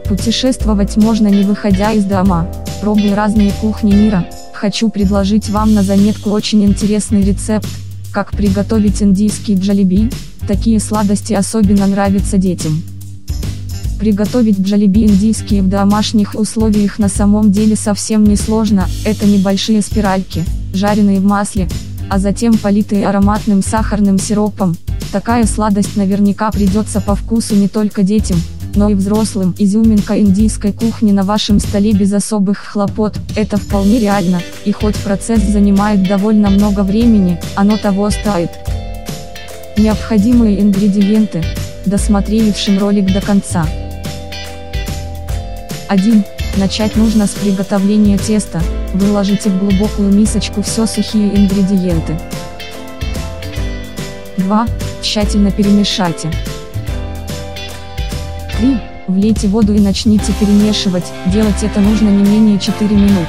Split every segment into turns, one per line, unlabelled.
Путешествовать можно не выходя из дома, пробуя разные кухни мира. Хочу предложить вам на заметку очень интересный рецепт, как приготовить индийский джалеби. Такие сладости особенно нравятся детям. Приготовить джалеби индийские в домашних условиях на самом деле совсем не сложно. Это небольшие спиральки, жареные в масле, а затем политые ароматным сахарным сиропом. Такая сладость наверняка придется по вкусу не только детям, но и взрослым. Изюминка индийской кухни на вашем столе без особых хлопот. Это вполне реально, и хоть процесс занимает довольно много времени, оно того стоит. Необходимые ингредиенты, досмотревшим ролик до конца. 1. Начать нужно с приготовления теста. Выложите в глубокую мисочку все сухие ингредиенты. 2. Тщательно перемешайте. 3. Влейте воду и начните перемешивать. Делать это нужно не менее 4 минут.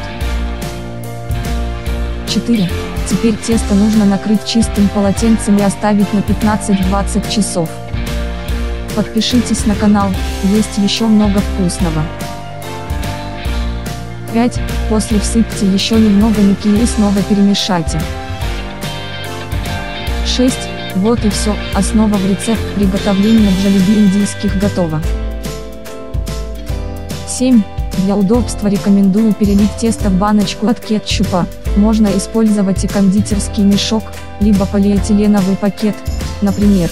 4. Теперь тесто нужно накрыть чистым полотенцем и оставить на 15-20 часов. Подпишитесь на канал, есть еще много вкусного. 5. После всыпьте еще немного муки и снова перемешайте. 6. Вот и все, основа в рецепт приготовления джалеби индийских готова. 7. Для удобства рекомендую перелить тесто в баночку от кетчупа. Можно использовать и кондитерский мешок, либо полиэтиленовый пакет, например.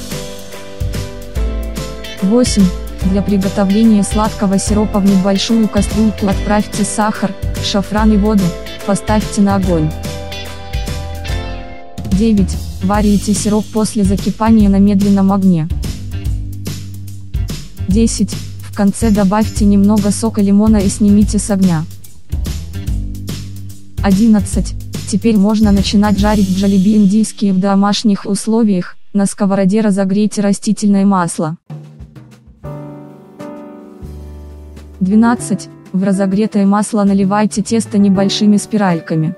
8. Для приготовления сладкого сиропа в небольшую кастрюльку отправьте сахар, шафран и воду, поставьте на огонь. 9. Варите сироп после закипания на медленном огне. 10. В конце добавьте немного сока лимона и снимите с огня. 11. Теперь можно начинать жарить джалеби индийские в домашних условиях. На сковороде разогрейте растительное масло. 12. В разогретое масло наливайте тесто небольшими спиральками.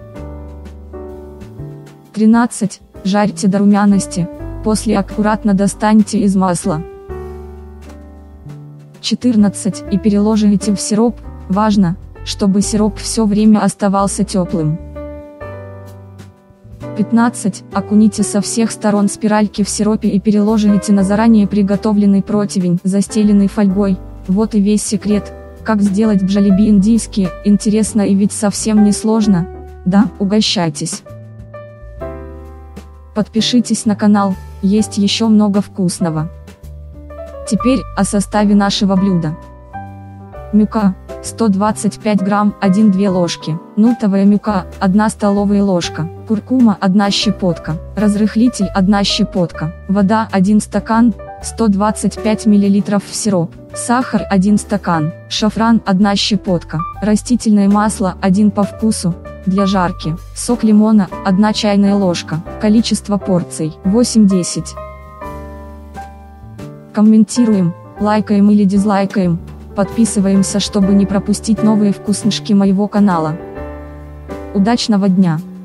13. Жарьте до румяности, после аккуратно достаньте из масла. 14. И переложите в сироп. Важно, чтобы сироп все время оставался теплым. 15. Окуните со всех сторон спиральки в сиропе и переложите на заранее приготовленный противень, застеленный фольгой. Вот и весь секрет, как сделать джалеби индийские. Интересно и ведь совсем не сложно. Да, угощайтесь. Подпишитесь на канал, есть еще много вкусного. Теперь о составе нашего блюда. Мука 125 грамм, 1-2 ложки. Нутовая мука 1 столовая ложка. Куркума 1 щепотка. Разрыхлитель 1 щепотка. Вода 1 стакан. 125 мл в сироп. Сахар 1 стакан. Шафран 1 щепотка. Растительное масло 1 по вкусу. Для жарки. Сок лимона 1 чайная ложка. Количество порций 8-10. Комментируем, лайкаем или дизлайкаем. Подписываемся, чтобы не пропустить новые вкусняшки моего канала. Удачного дня!